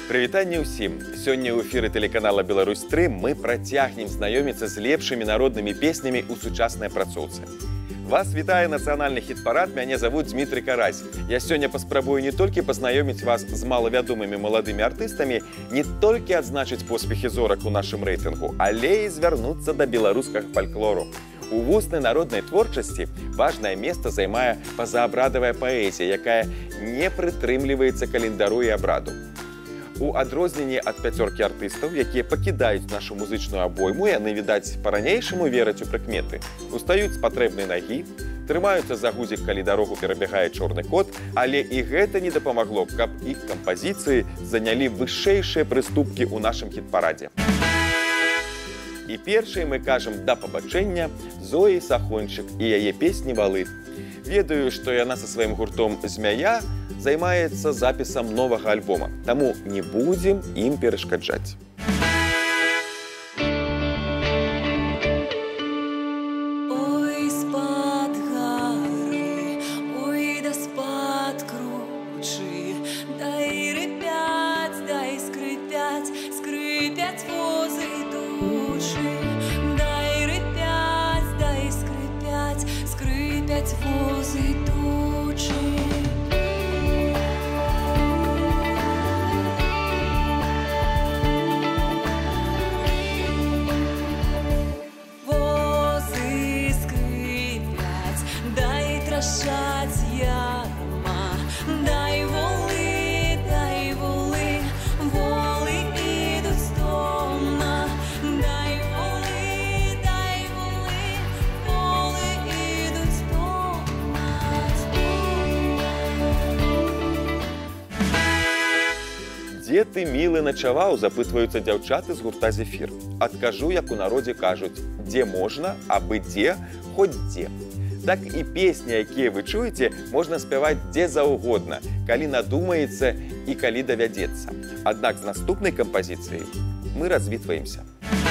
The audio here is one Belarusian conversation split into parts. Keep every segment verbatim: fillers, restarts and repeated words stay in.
Прывітанне ўсім! Сёння ў эфіры тэлеканала Беларусь тры мы працягнем знаёміцца з лепшымі народнымі песнямі ў сучаснай апрацоўцы. Вас вітае нацыянальны хіт-парад, мяне завуць Дмітрый Карась. Я сёння паспрабую не толькі пазнаёміць вас з малавядомымі маладымі артыстамі, не толькі адзначыць поспехі зорак у нашым рэйтынгу, але і звярнуцца да беларускага фальклору. У вуснай народнай творчасці важнае месца займае пазаабрадавая паэзія, якая не прытрымліваецца календару і абраду. У адрозненні ад пяцёркі артыстаў, якія пакідаюць нашу музычную абойму, яны, відаць, па-ранейшаму вераць у прыкметы, устаюць з патрэбнай нагі, трымаюцца за гузік, калі дарогу перабягае чорны кот, але і гэта не дапамагло, каб іх кампазіцыі занялі вышэйшыя прыступкі ў нашым хіт-парадзе. І першай мы кажам да пабачэння Зоі Сахончык і яе песні «Валы». Ведаю, што яна са сваім гуртом «Змяя» займаецца запісам новага альбома, таму не будзем ім перашкаджаць. «Дзе ты, мілы, начаваў?» запытваюцца дзяўчаты з гурта «Зефір». Адкажу, як у народзе кажуць, дзе можна, абы дзе, хоць дзе. Так і песні, якія вы чуеце, можна спяваць дзе заўгодна, калі надумаецца і калі давядзецца. Аднак з наступнай кампазіцыяй мы развітваемся.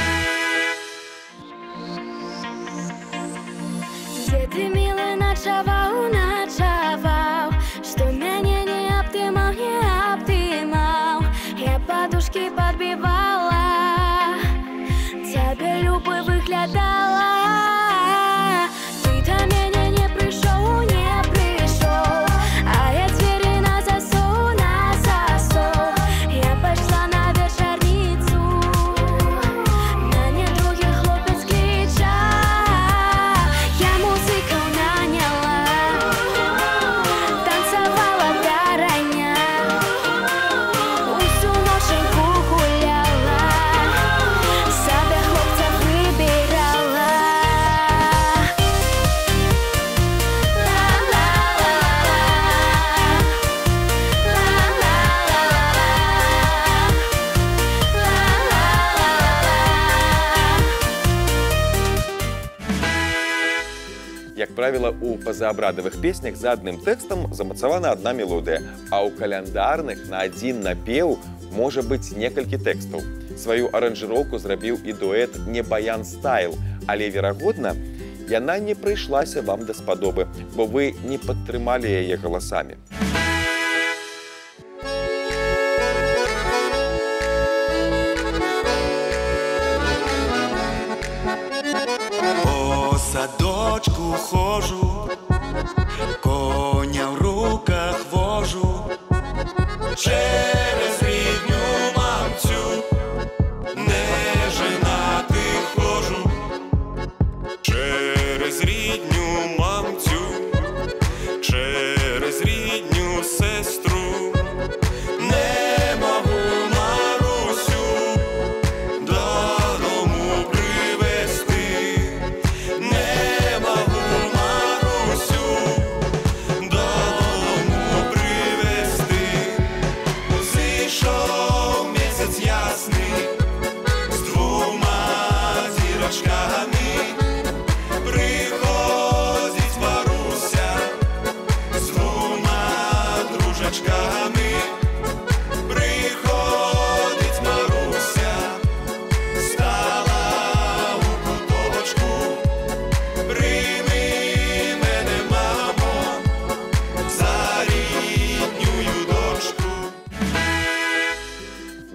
Дзе ты, мілы, начаваў, начаваў, што мяне не абдымаў, не абдымаў. Я подушки подбивала, тебе любой выглядала. Ты до меня не пришел, не пришел, а я двери на засов, на засов. Я пошла на вечерницу, на недругий хлопец крича. Я музыку наняла, танцевала до рання. Як правіла, у пазаабрадавых песнях за адным тэкстам замацавана адна мелодыя, а ў каляндарных на адзін напеў можа быць некалькі тэкстаў. Сваю аранжыроўку зрабіў і дуэт «Не баян стайл», але, верагодна, яна не прыйшлася вам даспадобы, бо вы не падтрымалі яе галасамі. Садочку хожу, коня в руках вожу, через рідню мамцю не женати хожу, через рідню мамцю, через рідню сестру не можу Марусю додому привезти.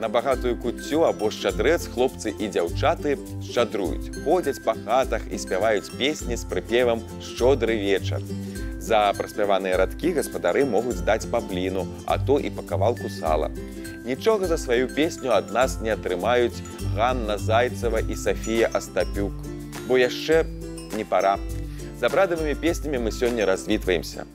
На багатую куццю або шчадрэц хлопцы і дзяўчаты шчадруюць, ходзяць па хатах і спяваюць песні з прыпевам «Шчодры вечар». За праспяваныя радкі гаспадары могуць даць па бліну, а то і па кавалку сала. Нічога за сваю песню ад нас не атрымаюць Ганна Зайцева і Сафія Астапюк. Бо яшчэ не пара. З абрадавымі песнямі мы сёння развітваемся.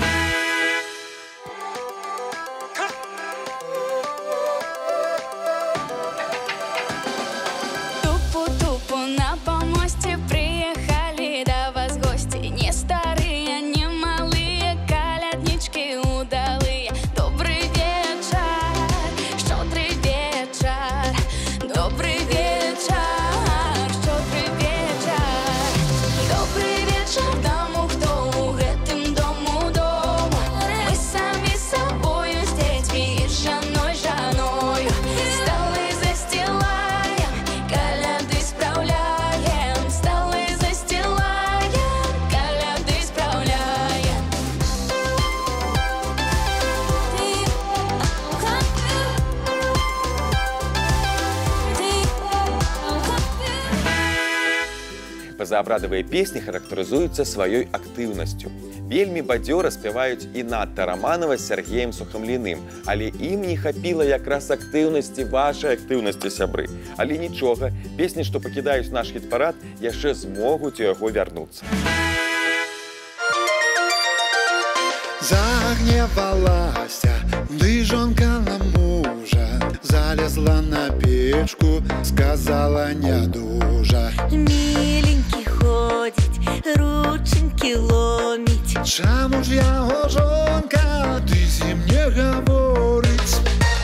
Пазаабрадавыя песні характарызуюцца сваёй актыўнасцю. Вельмі бадзёра спяваюць і Надта Раманова з Сергеем Сухамліным, але ім не хапіла якраз актыўнасці вашай актыўнасці, сябры. Але нічога, песні, што пакідаюць наш хіт-парад, яшчэ змогуць у яго вярнуцца. Загневалася дыжонка на мужа, залезла на печку, сказала нядужа. Миленький ходить, рученьки ломить. Чаму ж яго жонка, ты зім не гаворыць?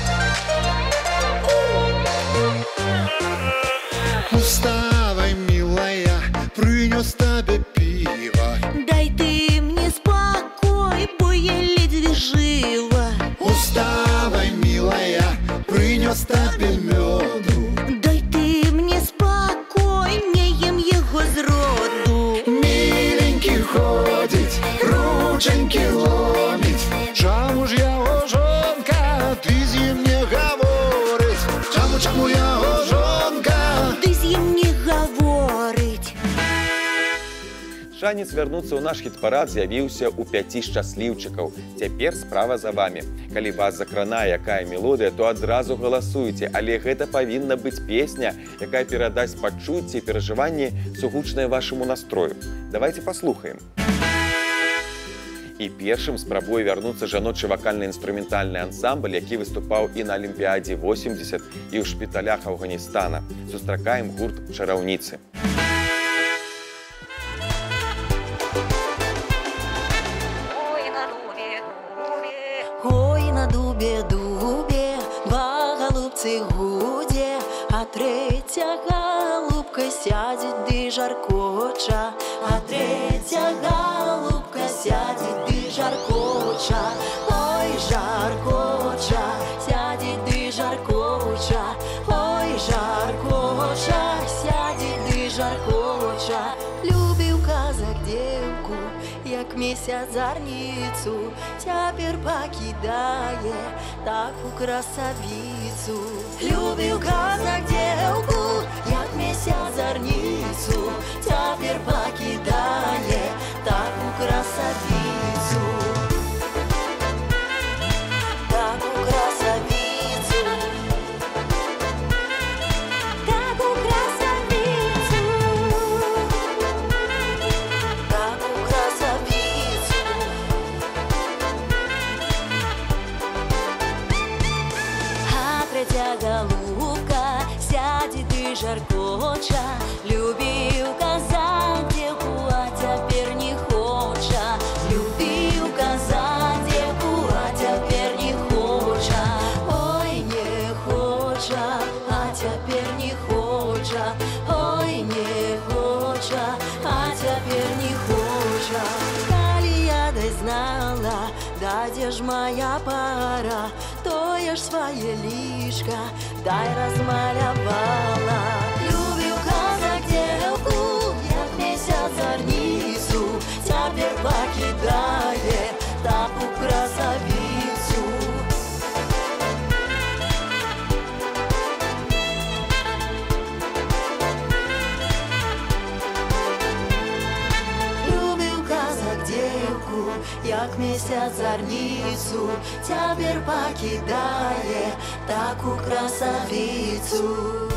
Уставай, милая, прынёс табе піва. Дай ты мне спокой, бо я ледве жива. Уставай, милая, прынёс табе мёду. Дай ты мне спокой, не ем его зроду. Миленький ходить, рученьки ломить. Чаму ж яго жонка, ты з ім не гаворыць? Чаму, чаму яго жонка, ты з ім не гаворыць? Шанец вярнуцца ў наш хіт-парад з'явіўся ў пяці шчасліўчыкаў. Цяпер справа за вамі. Калі вас закранае якая мелодыя, то адразу галасуйце, але гэта павінна быць песня, якая перадасць пачуцці і перажыванні сугучнае вашаму настрою. Давайте паслухаем. І першым спрабуе вярнуцца жаночы вакальна-інструментальны ансамбль, які выступаў і на Алімпіядзе восемьдесят, і ў шпіталях Афганістана. Сустракаем гурт «Чараўніцы». Ой, на дубе, дубе, два голубцы гуде, а третья голубка сядет, ды жаркоча, а третья голубка сядет, ды жаркоча. Ой, жаркоча, сядет, ды жаркоча, ой, жаркоча, сядет, ды жаркоча. Любил казак девку, як месяц зарницу, цяпер покидае таку красавицу. Любил казак девку, як месяц зарницу, цяпер покидае таку красавицу. Таку красавицу. Таку красавицу. Таку красавицу. А третья голубка сядет и жаркоча. Любил казак девку, а теперь не хоча. Любил казак девку, а теперь не хоча. Ой, не хоча, а теперь не хоча. Ой, не хоча, а теперь не хоча. Коли я дай знала, да где ж моя пара, то я ж своє лишка дай размалявала. Любил казак девку, як месяц зарницу, теперь покидає таку красавицу. лазарніцу, цяпер пакідае таку красавіцу.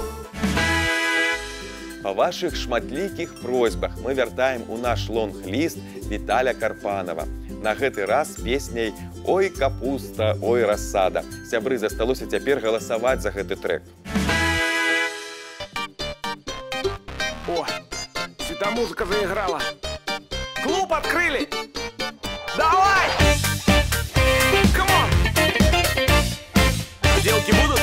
По ваших шматлікіх просьбах мы вяртаем у наш лонг-ліст Віталя Карпанова. На гэты раз з песняй «Ой, капуста, ой, рассада». Сябры, засталося цяпер галасаваць за гэты трэк. О, светомузыка заиграла. Клуб открыли. Давай! Камон! Девки будут?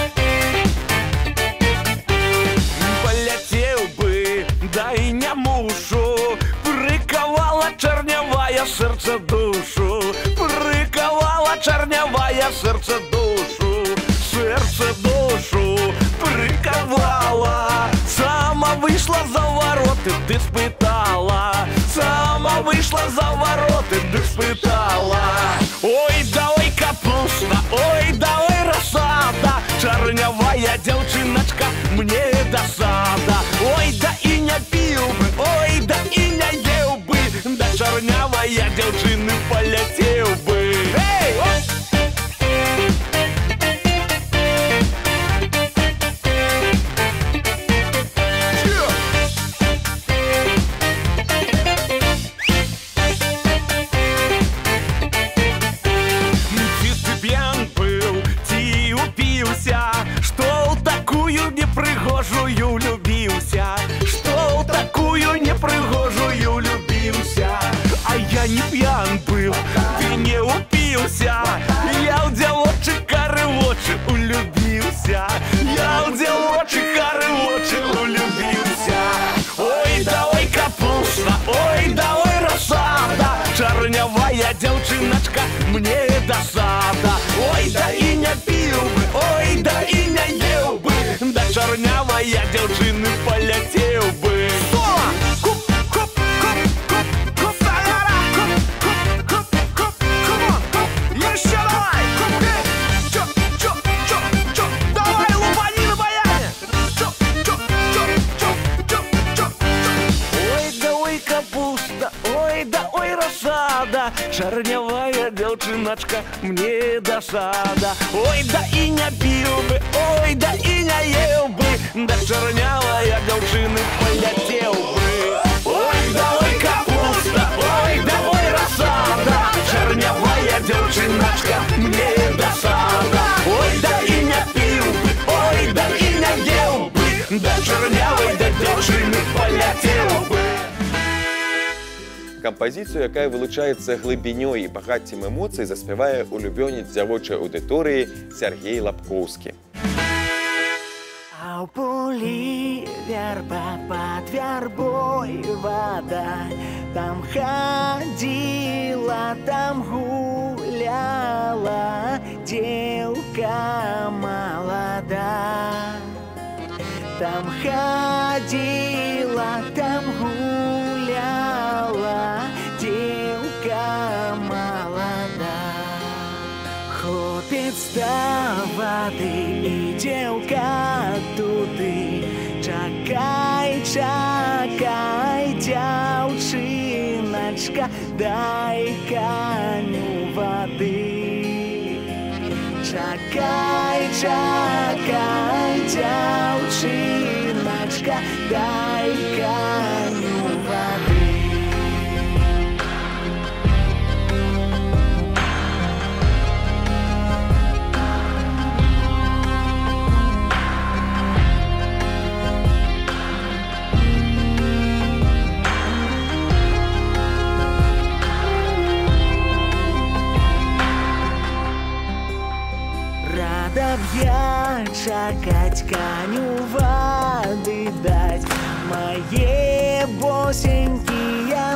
Полетел бы, да и не мушу. Приковала чернявая сердце душу. Приковала чернявая сердце душу. Сердце душу приковала. Сама вышла за вороты, ты спытала. Сама вышла за вороты, ты спытала. Ой, да ой, капуста, ой, да ой, рассада. Чернявая девчиночка, мне досада. Ой, да и не пил бы, ой, да и не ел бы. Да чернявая девчины полетел бы. Эй, ой! Что в такую непригожую любился, что в такую непригожую любился. А я не пьян был, ты не упился. Я в девочек короче улюбился. Я в девочек короче улюбился. Ой, да ой, капуста, ой, да ой, рассада. Чернявая девчиночка, мне досада. Ой, да и не пил бы, ой, да и не ел бы. Да чернявая девчины полетел бы. Соло! Куп, куп, куп, куп, куп, таляра! Куп, куп, куп, куп, камон, куп, еще давай! Куп, эй! Чо, чо, чо, чо, давай, лупани на баяне! Чо, чо, чо, чо, чо, чо, чо. Ой, да ой, капуста, ой, да ой, рассада. Чернявая девчиночка, мне досада. Ой, да и не пил бы, ой, да и не ел бы. Да чернявая девчины полетел бы. Ой, да ой, капуста, ой, да ой, рассада. Чернявая девчиночка, мне досада. Ой, да и не пил бы, ой, да и не ел бы. Да чернявой да девчины полетел бы. Кампазіцыю, якая вылучаецца глыбінёй і багаццем эмоцый, заспявае улюбёнец дзявочай аўдыторыі Сергей Лапкоўскі. А ў полі верба пад вербой вода. Там ходила, там гуляла девка молода. Там ходила, там гуляла девка молода. Хлопец до воды и девка туды. Чакай, чакай, дзяўчыначка, дай коню воды. Чакай, чакай, дзяўчыначка, дай коню воды. Я чакать коню воды дать. Мои босенькие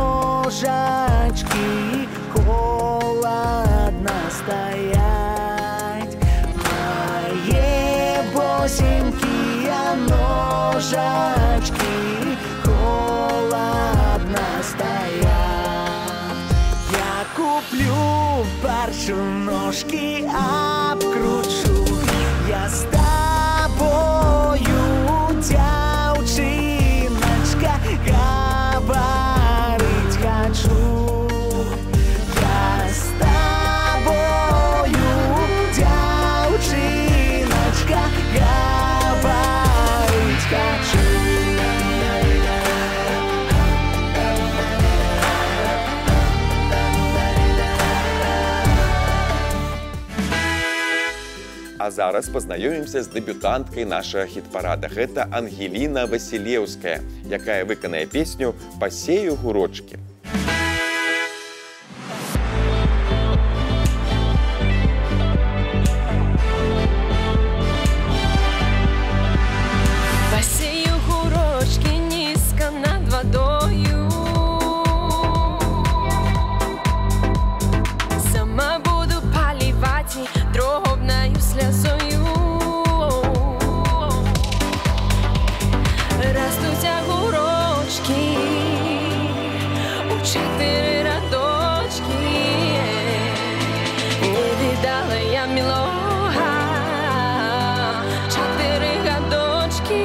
ножачки холодно стоять. Мои босенькие ножачки холодно стоять. Я куплю парчу ножки, обкручу. Я с тобою, дзяўчыначка, говорить хочу. Я с тобою. А зараз познаёмімся з дэбютанткай нашага хіт-парада. Гэта Ангеліна Васілеўская, якая выканае песню «Пасею гурочкі». Пасею гурочкі нізка над вадою, сама буду паліваць і дробнаю слязою. Растуць агурочкі у чатыры радочкі, не відала я мілога чатыры гадочкі.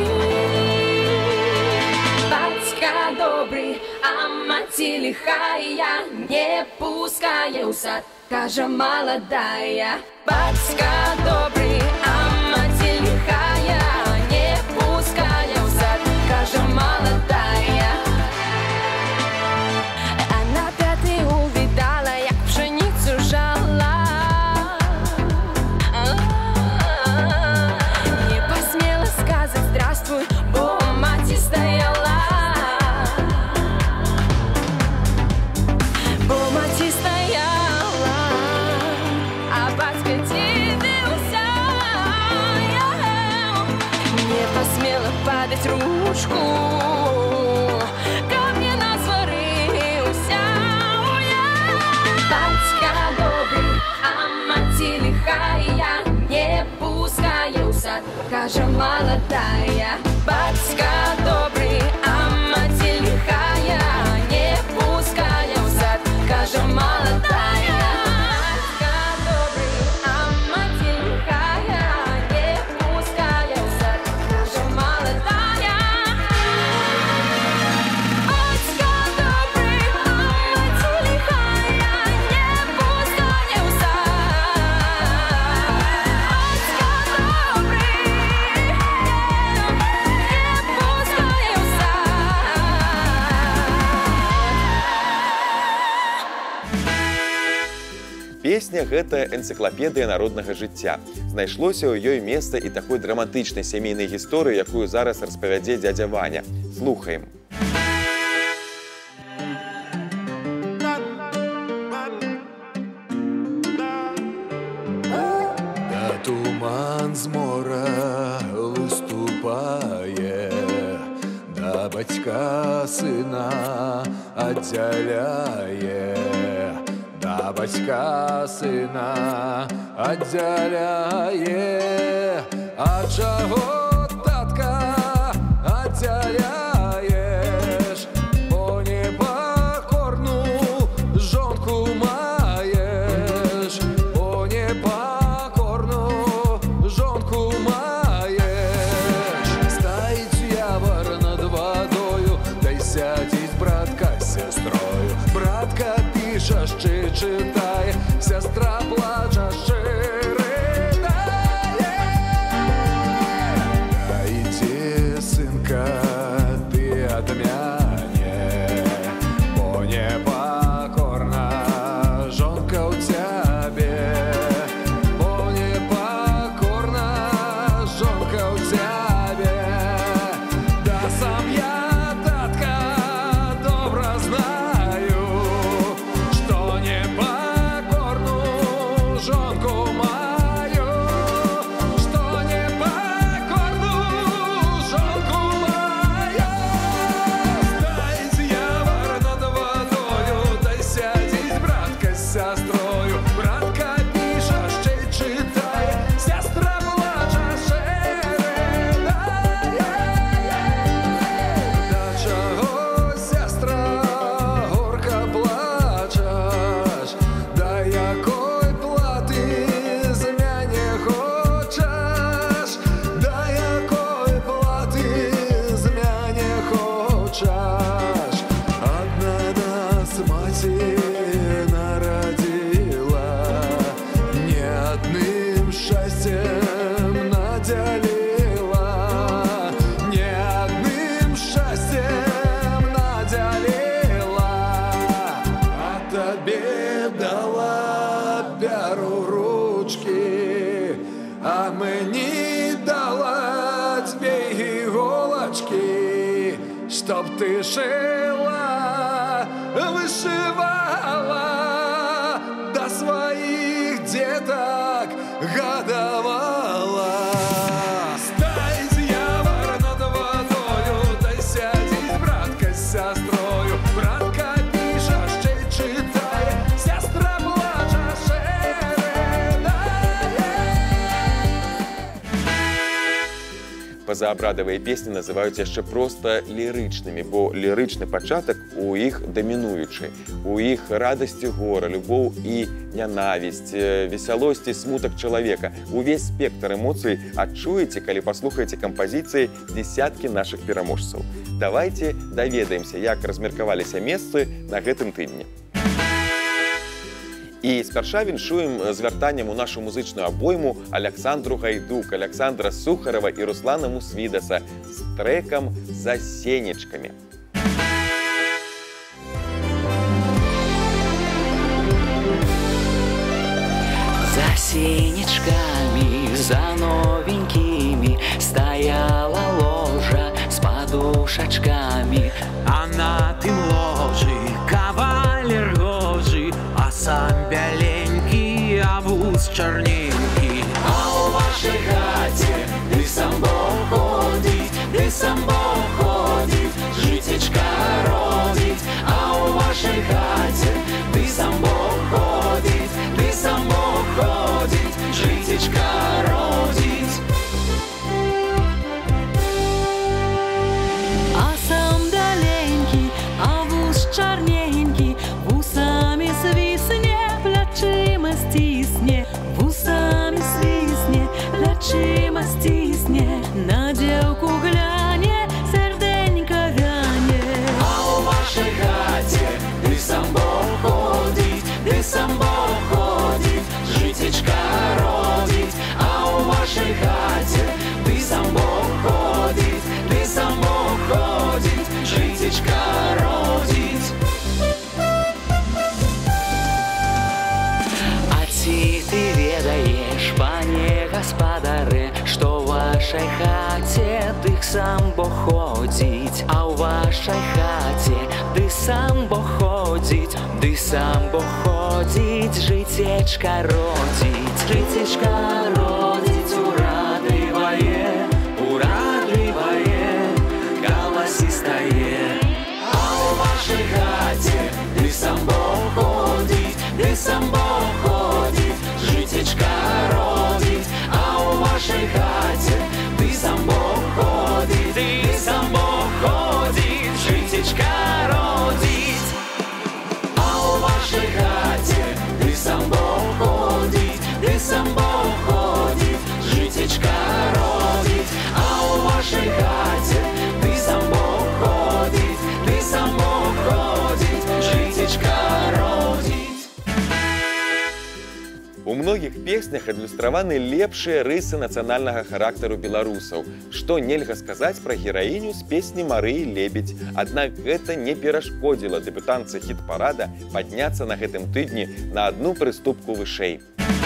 Бацька добры, а маці ліхая, не пускае ў сад, кажа маладая. Бацька добры, а маці ліхая, не пускае ў сад, кажа маладая. А на пяты увидала, як пшеніцу жала, не посмела сказаць здравствуй, бо маці стаяла. Бо маці стаяла, а бацька дзівіўся. Не посмела падаць ручку, каб не насварыўся. Бацька добры, а маці ліхая, не пускае ў сад, кажа маладая. Бацька добры, а маці ліхая, не пускае ў сад, кажа маладая. Бацька добры, а маці ліхая, не пускае ў сад, кажа маладая. Бацька добры, а маці ліхая, не пускае ў сад. Бацька добры, не пускае ў сад. Песня – гэта энцыклапедыя народнага жыцця. Знайшлося ў ёй месца і такой драматычнай сямейнай гісторыі, якую зараз распавядзе дзядзя Ваня. Слухаем. Да туман з мора выступае, да бацька сына аддзяляе, да бацька сына аддзяляе. А чаго, татка, аддзяляеш? Бо непакорную жонку маеш, бо непакорную жонку маеш. Стаіць явар над вадою, дай сядзіць братка з сястрою. Братка піша, ще читає, сестра плача, ще ридає. а мені дала дві іголочки, щоб ти шила, вишивала, до своїх діток годовала. Стай з явор над водою, та й сядь братка з сестрою. Братка пише, ще й читає, сестра плаче, ще ридає. Пазаабрадавыя песні называюць яшчэ проста лірычнымі, бо лірычны пачатак у іх дамінуючы. У іх радасць і гора, любоў і нянавісць, весялосць і смутак чалавека. Увесь спектр эмоцый адчуеце, калі паслухаеце кампазіцыі дзесяткі нашых пераможцаў. Давайце даведаемся, як размеркаваліся месцы на гэтым тыдні. І спярша віншуем з вяртаннем у нашу музычную абойму Аляксандру Гайдук, Аляксандра Сухарова і Руслана Мусвідаса з трэкам «За сенечкамі». За сенечками, за новенькими стояла ложа с подушечками. А на тым ложы кавалер гожы, а сам бяленький, а вуз чарненький. А у вашей хате ты сам Бог ходить, ты сам Бог ходить, житечка родить. А у вашей хате ты сам Бог ходить, ты сам Бог ходить, житечка родить. А сам даленький, а вуз чарненький, вусами свисне, плечима стисне, вусами свисне, плечима стисне, на девку гляне, серденько вяне. А у вашей хате ты сам Бог ходить, ты сам Бог ходить, житечка родить. А у вашей хате ты сам Бог ходить, ты сам Бог ходить, житечка родить. А ці ты ведаешь, пане гаспадаре, что в вашей хате ты сам Бог ходить. А у вашей хате ты сам Бог ходить, ты сам Бог ходить, житечка родить, житечка родить, урадливое, урадливое, голосистое. А у вашей хате ты сам Бог ходить, ты сам Бог ходить, житечка родить. А у вашей хате ты сам Бог ходить, ты сам Бог ходить, житечка родить. А у вашей хате ты сам Бог ходить, ты сам Бог ходить, житечка родить. А у вашей хате ты сам Бог ходить, ты сам Бог ходить, житечка родить. У многіх песнях адлюстраваны лепшыя рысы нацыянальнага характару беларусаў, што нельга сказаць пра гераіню з песні Марыі Лебедь. Аднак гэта не перашкодзіла дэбютантцы хіт-парада падняцца на гэтым тыдні на адну прыступку вышэй.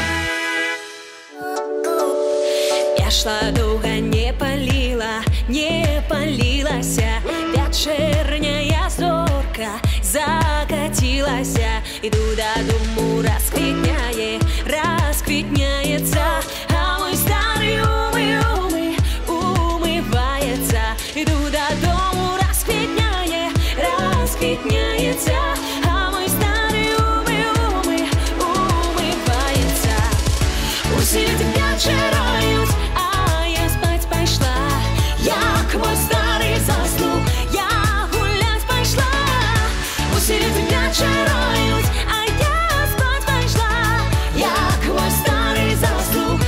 Я шла долго, не палила, не палилася, вечерняя зорка закатилася. Иду до дому, расквитняет, расквитняется, а мой старый умы, умы, умывается. Иду до дому, расквитняет, расквитняется, а мой старый умы, умы, умывается. Усі тебя чарают, а я спать пошла. Як мой старый заснул, я гулять пошла. Усі тебя чарают, а я спать пошла. Як мой старый заснул,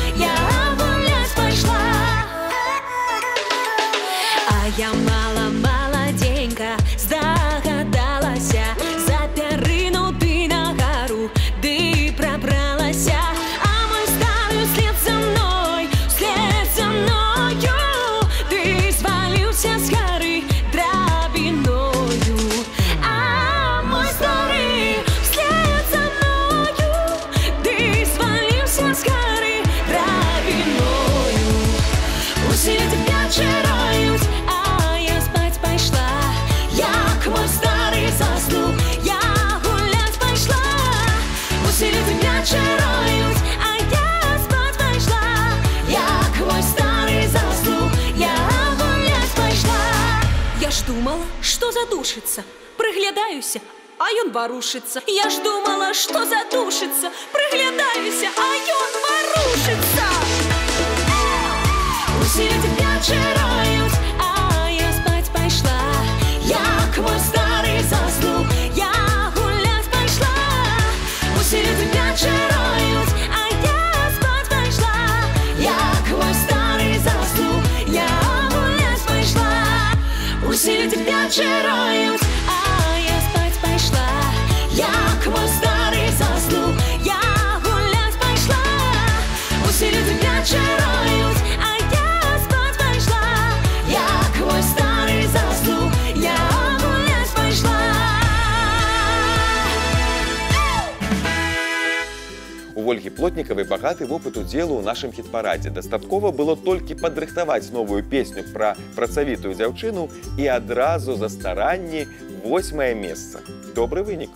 задушится. Прыглядаюся, а ён варушится. Я ж думала, что задушится. Прыглядаюся, а ён варушится. Усе люди пячэраюць, а я спать пайшла. Як мой стары заснуў, я гуляць пайшла. Усе люди пячэраюць, а я спать пайшла. Як мой стары заснуў, я гуляць пайшла. Усе люди пячэраюць, а я спать пайшла. Як мой стары заснуў, я гуляць пайшла. Усе люди пячэраюць, а я спать пайшла. Як мой стары заснуў, я гуляць пайшла. У Ольги Плотниковой богатый опыт удзелу ў нашым хіт-парадзе. Дастаткова было толькі падрыхтаваць новую песню пра працавітую дзяўчыну і адразу за старанні восьмае месца. Добры вынік.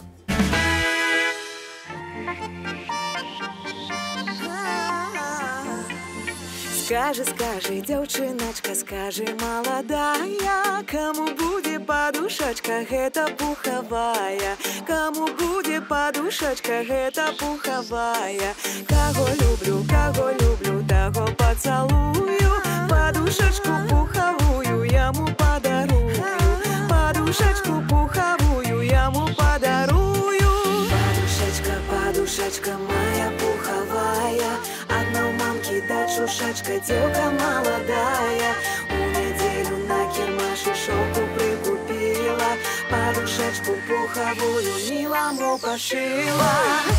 Скажи, скажи, дзяўчыначка, скажи, маладая, каму будзе падушачка, гэта пухавая. Каму будзе падушачка, гэта пухавая. Каго люблю, каго люблю, таго пацалую. Падушачку пухавую яму падарую. Падушачку пухавую яму падарую. Падушачка, падушачка моя пухавая. Одна у мамки дать шушачка, девка молодая. У неделю на кирмаше шелку прикупила. Подушечку пуховую милому пошила.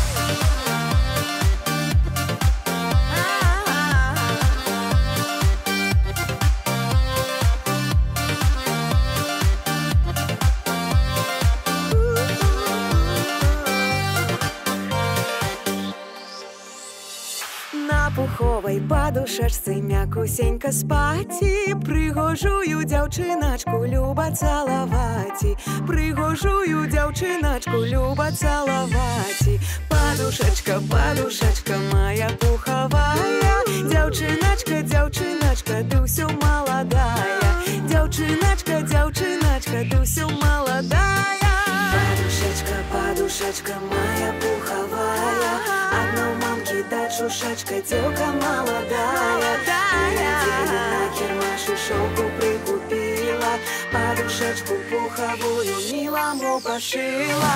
Пуховай падушачцы мякусенька спаці. Прыгожую дзяўчыначку люба цалаваці. Прыгожую дзяўчыначку люба цалаваці. Падушачка, падушачка моя пухавая. Дзяўчыначка, дзяўчыначка, ты ўсё маладая. Дзяўчыначка, дзяўчыначка, ты ўсё маладая. Падушачка, падушачка моя пухавая. Одна у мамки дать шушачка, девка молодая. У неделю на кирмаше шелку прикупила. Подушечку пуховую милому пошила.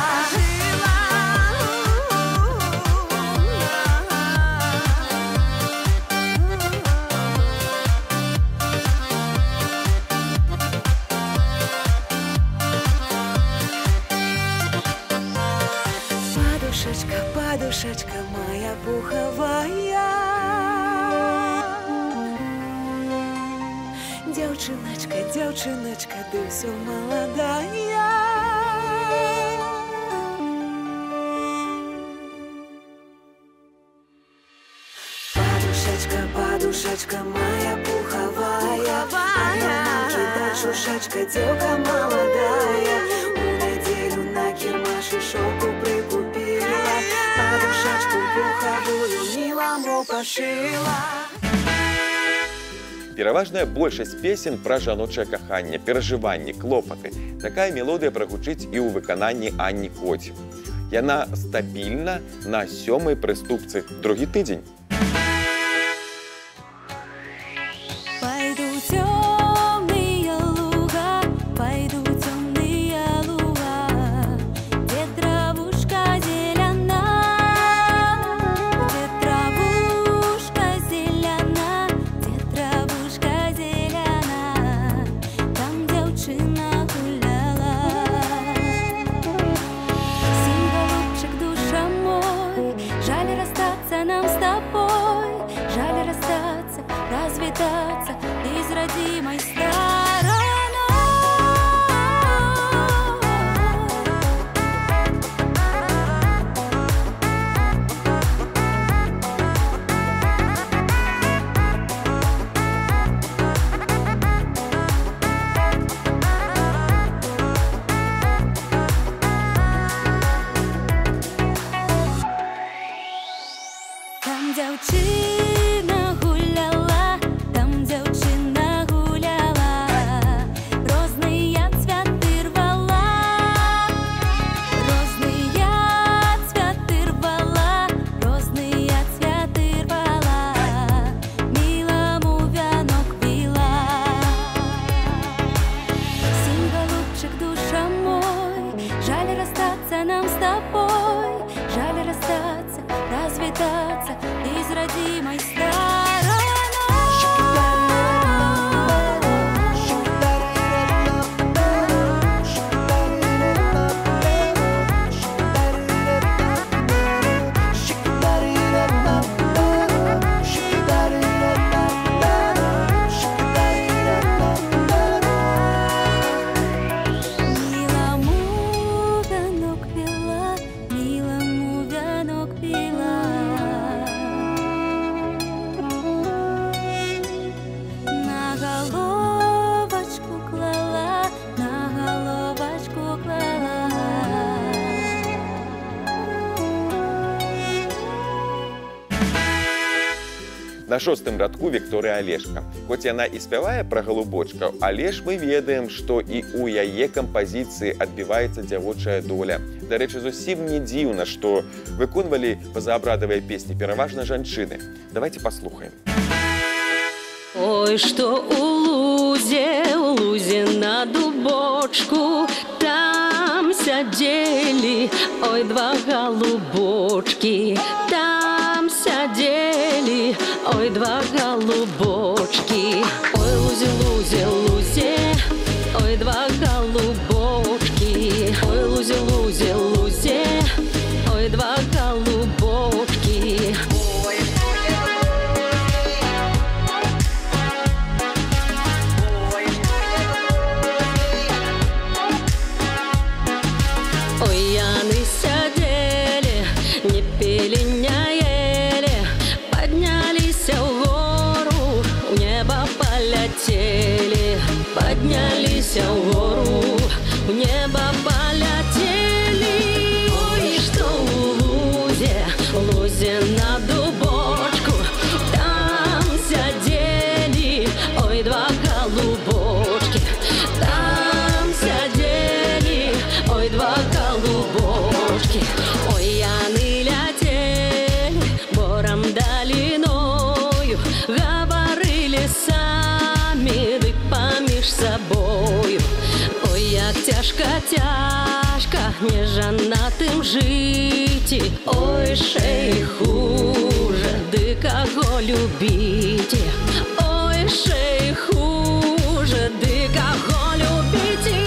Подушечка, подушечка моя пуховая. Дзяўчыначка, дзяўчыначка, ты ўсё маладая. Подушечка, подушечка моя пуховая. Одна мамки дать шушачка, девка молодая. У неделю на кирмаше шелку прикупила. Подушечку пуховую милому пошила. Пераважная большасць песен пра жаночае каханне, перажыванні, клопаты. Такая мелодыя прагучыць і ў выкананні Анні Коці. Яна стабільна на сёмай прыступцы другі тыдзень. Нам с тобой. На шостым радку Вікторыя Алешка. Хоць яна і спявае пра галубочкаў, але ж мы ведаем, што і ў яе кампазіцыі адбіваецца дзявочая доля. Дарэчы, зусім не дзіўна, што выконвалі пазаабрадавыя песні пераважна жанчыны. Давайте паслухаем. Ой, што у лузе, у лузе на дубочку, там сядзелі, ой, два голубочки, там сядзелі, ой, два голубочки. Ой, лузе, лузе, лузе, ой, два голубочки, ой, лузе, лузе, лузе, ой, два голубочки. Поднялись в гору, в небо полетели. Ой, что в лузе, в лузе на дубочку, там сядели, ой, два голубочки, там сядели, ой, два голубочки. Ой, яны летели бором долиною, говорили сами, дык поміж собою. Ой, як тяжко, тяжко не жанатым жыць. Ой, шей хуже, ды каго любіце. Ой, шей хуже, ды каго любіце.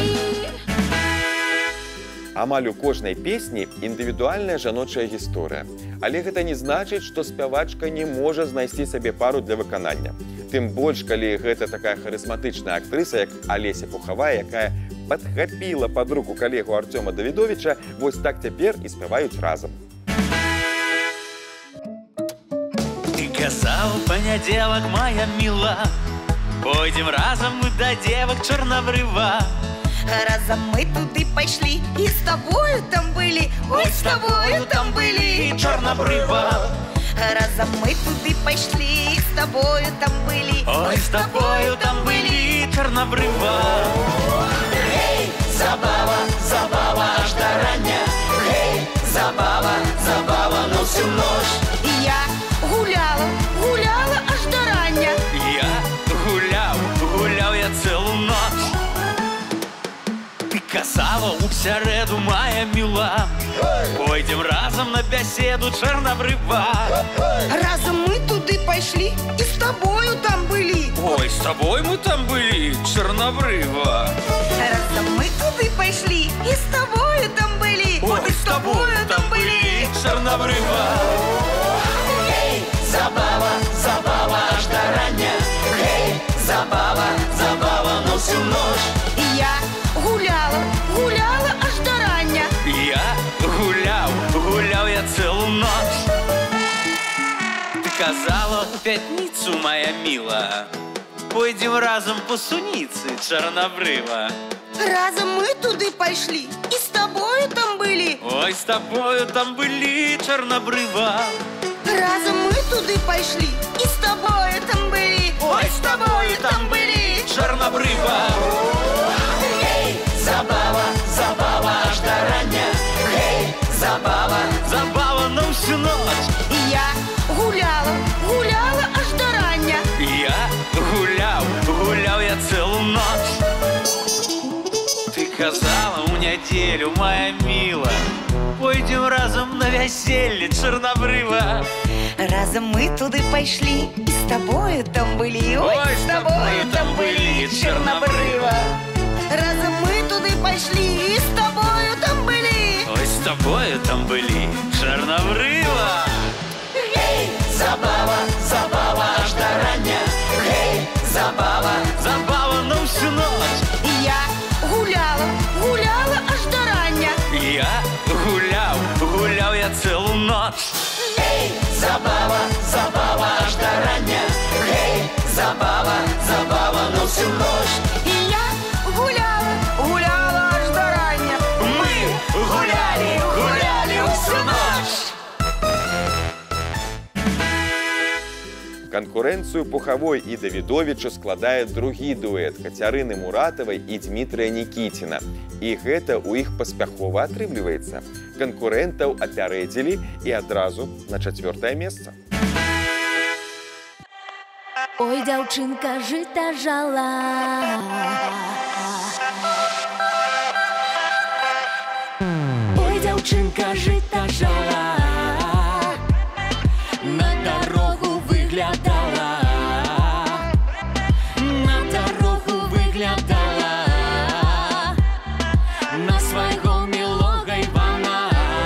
Амаль у кожнай песні індывідуальная жаночая гісторыя. Але гэта не значыць, што спявачка не можа знайсці сабе пару для выканання. Тым больш, калі гэта такая харызматычная актрыса, як Алеся Пухавая, якая падхапіла пад руку калегу Артёма Давідовіча, вось так цяпер і спяваюць разам. Ты казаў, панядзелак, моя міла, пойдзем разам мы да девак Чорнабрыва. Разом мы туды пошли и с тобою там были, ой, с тобою там были, Чорнабрыва. Разом мы туды пошли и с тобою там были, ой, с тобою там были, Чорнабрыва. Эй, забава, забава аж до рання. Эй, забава, забава на всю ночь. И я гуляла, гуляла аж до рання. Я гулял, гулял я целую ночь. Ты казала у сярэду, моя мила, пойдем разом на беседу Чорнабрыва. Разом мы туды пошли и с тобою там были, ой, с тобой мы там были, Чорнабрыва. Разом мы туды пошли и с тобою там были, ой, с тобою там были, Чорнабрыва. Эй, забава, забава аж до рання. Эй, забава, забава на всю ночь. И я гуляла, гуляла аж до рання. Я гулял, гулял я целую ночь. Ты казала в пятницу, моя мила, пойдем разом по сунице Чорнабрыва. Разом мы туды пошли и с тобою там были, ой, с тобою там были, Чорнабрыва. Разом мы туды пошли и с тобою там были, ой, с тобою там были, Чорнабрыва. Эй, забава, забава аж до рання. Эй, забава, забава на всю ночь. И я гуляла, гуляла аж до рання. Я гулял, гулял я целую ночь. Ты казала у нядзелю, моя мила, пойдем разом на вяселле Чорнабрыва. Разом мы туды пошли и с тобою там были, ой, ой, с тобою там были, Чорнабрыва. Разом мы туды пошли и с тобою там были, ой, с тобою там были, Чорнабрыва. эй, забава, забава аж до рання. Эй, забава, забава на всю ночь. И я гуляла, гуляла аж до рання. Я гулял, гулял я целую ночь. эй, забава, забава аж до рання. Эй, забава, забава на всю ночь. И я гуляла, гуляла аж до рання. Мы гуляли, гуляли всю ночь. Канкурэнцыю Пухавой і Давідовічу складае другі дуэт Кацярыны Муратавай і Дмітрыя Нікіціна. І гэта ў іх паспяхова атрымліваецца. Канкурэнтаў апярэдзілі і адразу на чацвёртае месца. Ой, дзяўчынка жыта жала. Ой, дзяўчынка жыта жала. На дорогу выглядала. На дорогу выглядала. На свайго мілога Івана.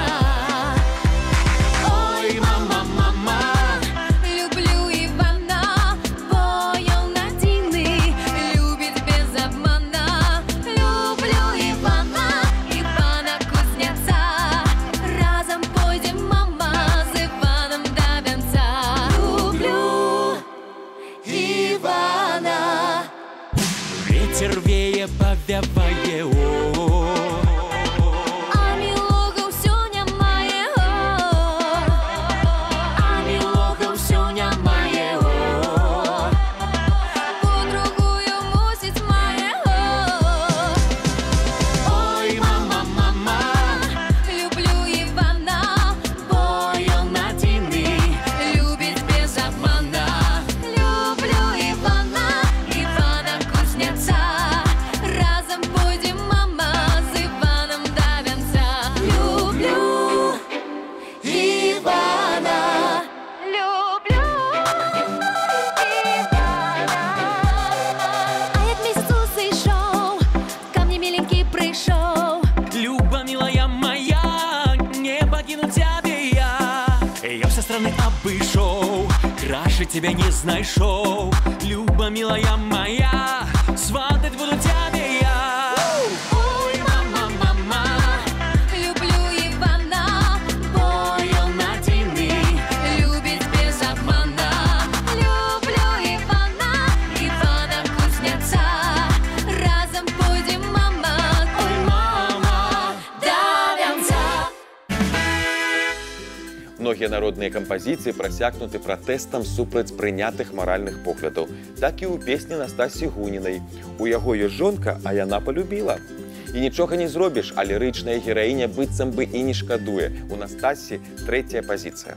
Ой, мама, мама, люблю Івана, бо ён адзіны, любіць без обмана. Люблю Івана, Івана Кузнеца. Разом пойдем, мама, з Іваном до венца. Люблю Івана. Ветер вее, повявае, о. А мілога ўсё нямае, о. А мілога ўсё нямае, о. Подругую мусіць мае, о. Ой, мама, мама, люблю Івана, бо ён адзіны, любіць без обмана. Люблю Івана, Івана Кузнеца. Разом пойдем, мама, з Іваном до венца. Люблю Івана. Люблю Івана. А як місяць зійшов, ко мне миленький прийшов. Люба, милая моя, не покину тебе я. Я все страны обышел, краше тебя не знайшов. Люба, милая моя, сватать буду тебе я. Ой, мама, мама, люблю Івана, бо ён адзіны, любіць без обмана. Люблю Івана, Івана Кузнеца. Разом пойдем, мама, ой, мама, до венца. Многія народныя кампазіцыі прасякнуты пратэстам супраць прынятых маральных поглядаў. Так і ў песні Настасі Гунінай. У яго ёсць жонка, а яна полюбіла. І нічога не зробіш, а лірычная гераіня быццам бы і не шкадуе. У Настасі трэцяя пазіцыя.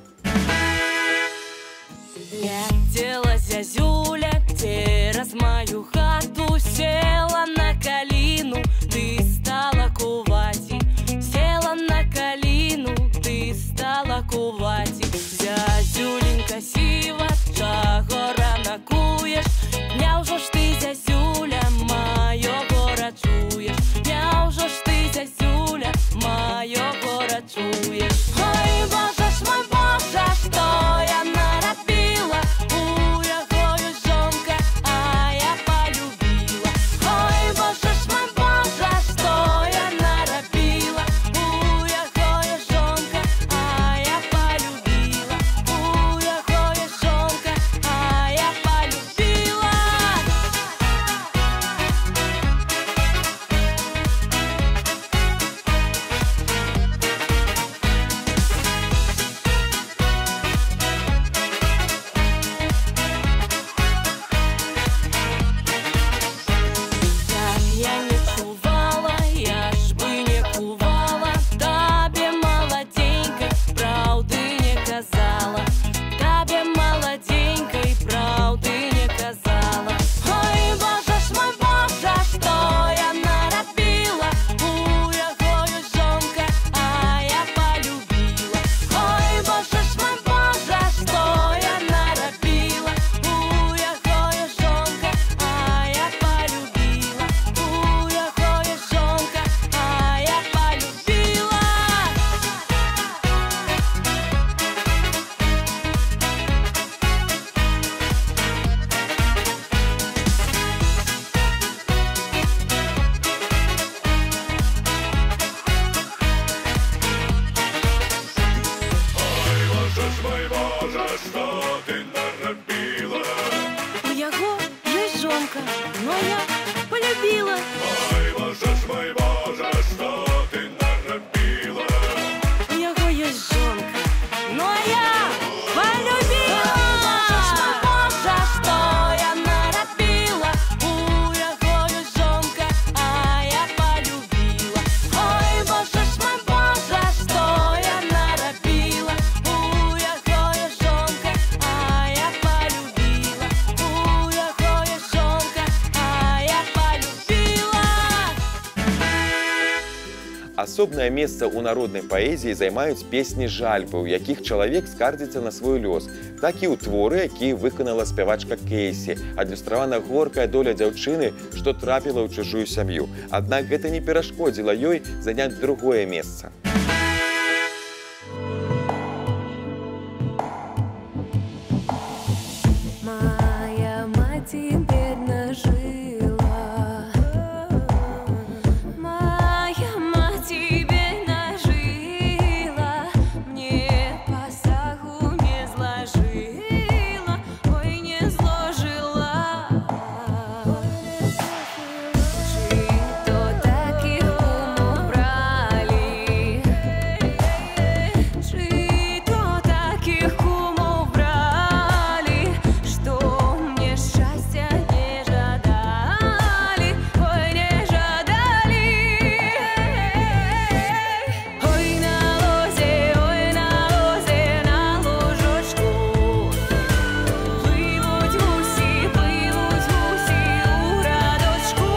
Тела зязюля, тераз мою хату, села на калину, ты стала кувати. Села на калину, ты стала кувати. Зязюленька сіва, чаго рано куєш? Няўжо ж ти, зязюля, майого рачуєш? Няўжо ж ти, зязюля, майого рачуєш? Ой, боже ж мой, боже, що я наробила? У яго ёсць жонка, а я полюбила. Ой, боже ж мой, боже, що я наробила? У яго ёсць жонка, а я полюбила. У яго ёсць жонка, а я полюбила. Так я не чувала, я ж бы не кувала. Табе молоденькой правды не казала. Табе молоденькой правды не казала. Ой, боже ж мой, боже, що я наробила? У яго ёсць жонка, а я полюбила. Ой, боже ж мой, боже, що я наробила? У яго ёсць жонка, а я полюбила. У яго ёсць жонка, а я полюбила. У яго ёсць жонка, но я полюбила. У яго ёсць жонка, но я полюбила. Асобнае месца ў народнай паэзіі займаюць песні жальбы, у якіх чалавек скардзіцца на свой лёс. Так і ў творы, які выканала спявачка Кейсі, адлюстравана горкая доля дзяўчыны, што трапіла ў чужую сям'ю. Аднак гэта не перашкодзіла ёй заняць другое месца. Моя мать бедно жила, моя мать бедно жила, мне посаху не сложила, ой, не сложила. Жито таких кумов брали, жито таких кумов брали, что мне счастья не жадали, ой, не жадали. Ой, на лозе, ой, на лозе, на лужочку пливуть гусі, пливуть гусі у радочку.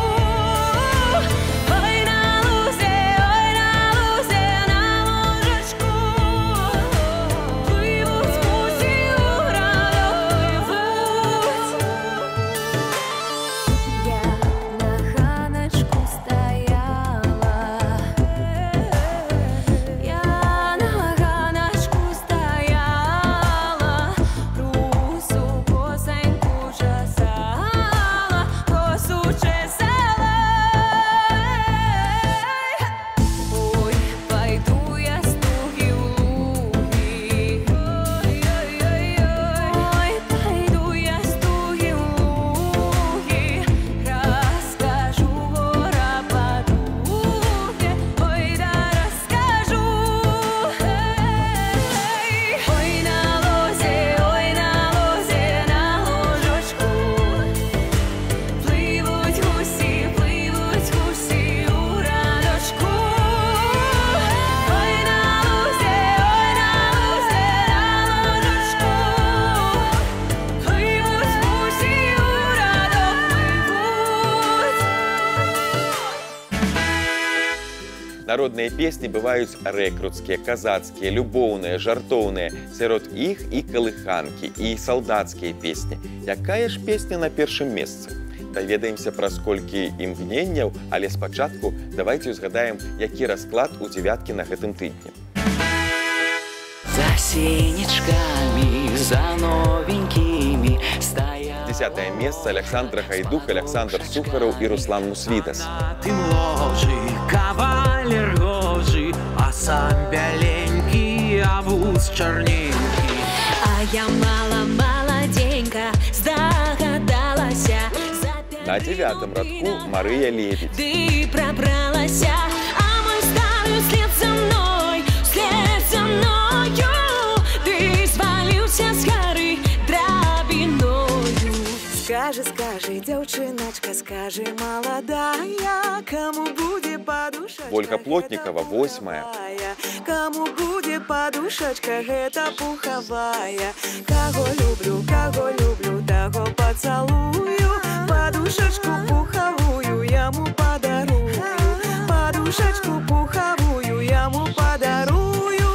Ой, на лозе, ой, на лозе, на ложечку пливуть гусі у радок пливуть. Я на ганочку стояла, я на ганочку стояла, русу косоньку чесала, косу чесала. Ой, пойду я с туги в луги, ой, пойду я с туги в луги, расскажу гора подруге, ой, да расскажу. Ой, на лозе, ой, на лозе, на ложечку пливуть гусі, пливуть гусі у радочку. Ой, на лозе, ой, на лозе, на ложечку пливуть гусі у радок пливуть. Народныя песні бываюць рэкруцкія, казацкія, любоўныя, жартоўныя. Сярод іх і калыханкі, і салдацкія песні. Якая ж песня на першым месцы? Даведаемся праз колькі імгненняў, але спачатку давайце ўзгадаем, які расклад у дзевяткі на гэтым тыдні. За сенечками, за новенькими стоял. Десятое месца Александра Гайдук, Александр Сухаров і Руслан Мусвідас. На тым ложы кавалер гожы, а сам бяленькі, а вуз чарненькі. А я мала молоденька здогадалася, На девятым радку Марыя Лебедь. ты пробралася, а мой старый вслед за мной, вслед за мною, ты свалился с горы драбиною. Скажи, скажи, дзяўчыначка, скажи, молодая, кому будет подушечка? Ольга Плотникова, восьмая. Кому будет подушечка, гэта пуховая. Кого люблю, кого люблю, того поцелую. Подушечку пуховую яму подарую. Подушечку пуховую яму подарую.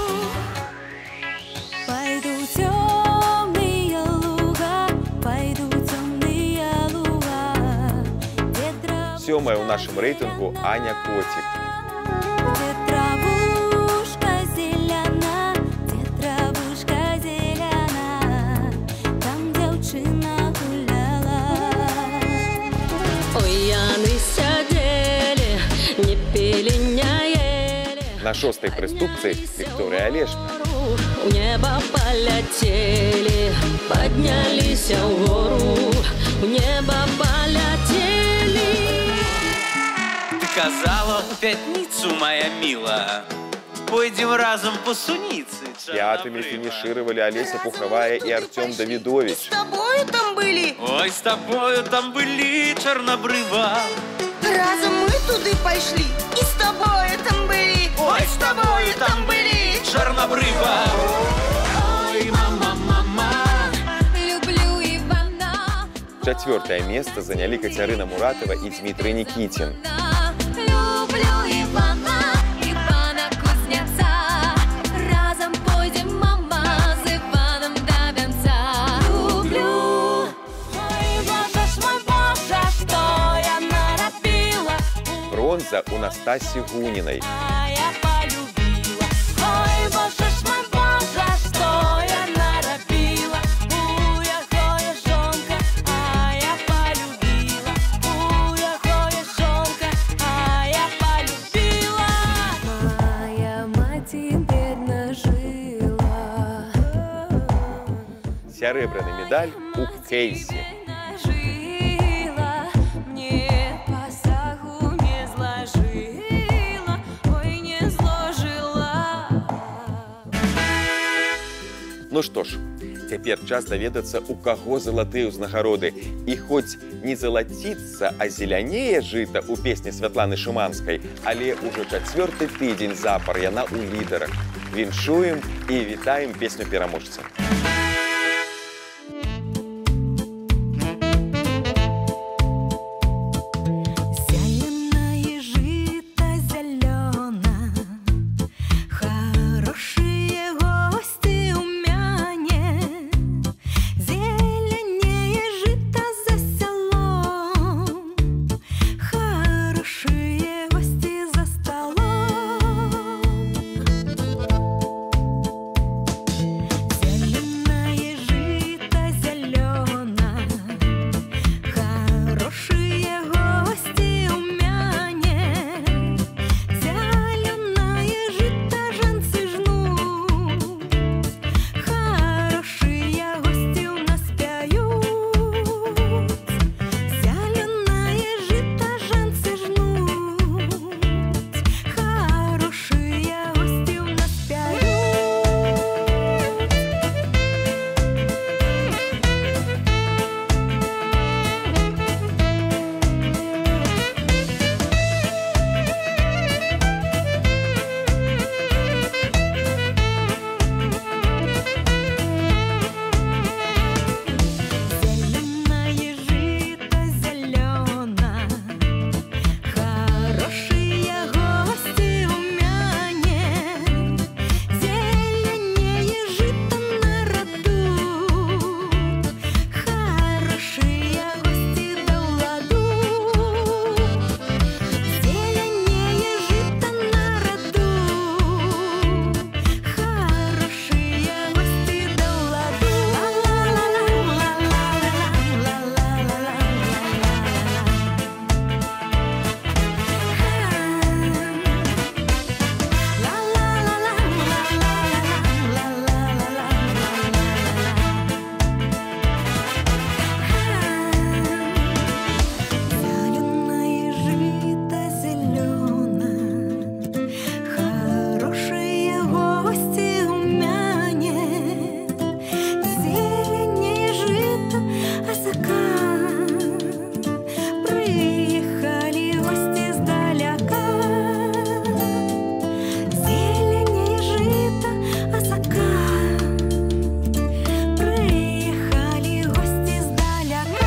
Пойду темные луга, пойду темные луга, где травушка, Сёмая ў нашым рэйтынгу Аня Котик. где травушка зелена, где травушка зелена, там дзяўчына гуляла. Ой, яны сядзелі, не пілі, не елі. На шостай прыступцы Вікторыя Алешка. У неба полетели, поднялись в гору, у неба полетели. Ты казала в пятницу, моя мила, пойдем разом по сунице. Пятыми финишировали Олеся Пуховая и Артем Давидович. С тобою там были? Ой, с тобою там были, Чорнобрива. Разом мы туды пошли, и с тобой там были. Ой, с тобою там были, Чорнобрива. Ой, мама, мама. Люблю Ивана. Четвертое место заняли Катерина Муратова и Дмитрий Никитин. Люблю Ивана, Ивана. бронза у Настасі Гунінай. А я полюбила. Ой, боже ж мой, боже, что я наробила. У, якое жонка, а я полюбила. У, якое жонка, а я полюбила. Моя мать теперь нажила. Сярэбраны медаль у Кейсі. Нажила, мне посаху не сложила, ой, не сложила. Ну што ж, цяпер час даведацца, у каго залатыя ўзнагароды. І хоць не залаціцца, а зелянее жыта ў песні Святланы Шуманскай, але ўжо чацвёрты тыдзень запар яна ў лідарах. Віншуем і вітаем песню пераможца. Зеленое жито зелено, хорошие гости у мяне. Зеленее жито за селом, хорошие гости за столом. Зеленое жито зелено, хорошие гости у мяне. Зеленое жито жанцы жнут, хорошие гости у нас пяют. Зеленое жито жанцы жнут, хорошие гости у нас пяют. Зеленое жито зелено, хорошие гости у мяне. Зеленее жито на роду, хорошие гости до ладу. Зеленее жито на роду, хорошие гости до ладу. Зеленое жито зелено, хорошие гости у мяне. Зеленее жито осока, приехали гости сдаляка. Зеленее жито осока, приехали гости сдаляка.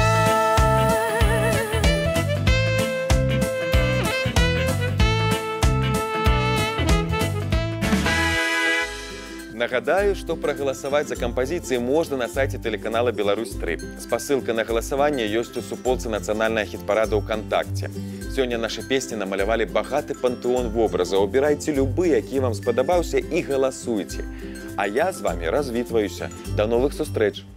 Нагадаю, што прагаласаваць за кампазіцыі можна на сайце тэлеканала Беларусь тры. Спасылка на галасаванне ёсць у суполцы нацыянальнага хіт-парада ўКантакце. Сёння нашы песні намалявалі багаты пантэон вобразаў. Абірайце любы, які вам спадабаўся, і галасуйце. А я з вамі развітваюся. Да новых сустрэч!